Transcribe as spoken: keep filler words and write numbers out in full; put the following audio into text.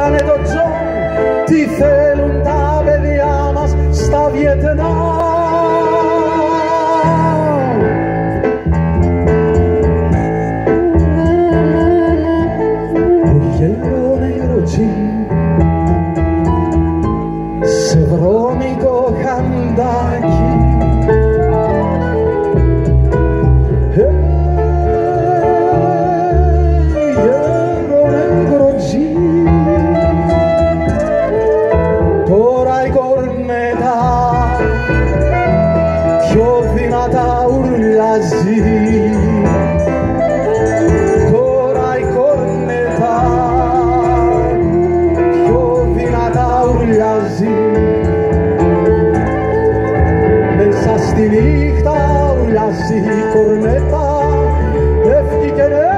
Ρωτάνε τον Τζον τι θέλουν τα παιδιά μας στα Βιετνάμ. Το γέρο νερό τζιν σε βρώμικο χαντάκι, τώρα η κορνέτα πιο δυνατά ουρλιάζει, τώρα η κορνέτα πιο δυνατά ουρλιάζει, μέσα στη νύχτα ουρλιάζει η κορνέτα, έφυγε και